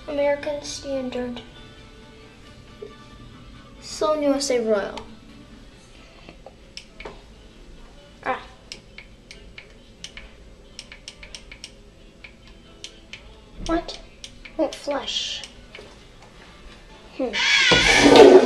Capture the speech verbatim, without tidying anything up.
American Standard. Sloan U S A Royal. Ah. What? Won't flush. Hmm.